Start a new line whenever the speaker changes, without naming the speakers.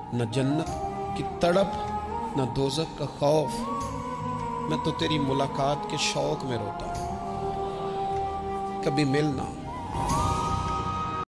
न जन्नत की तड़प, न दोज़ख का खौफ। मैं तो तेरी मुलाकात के शौक में रोता हूँ। कभी मिलना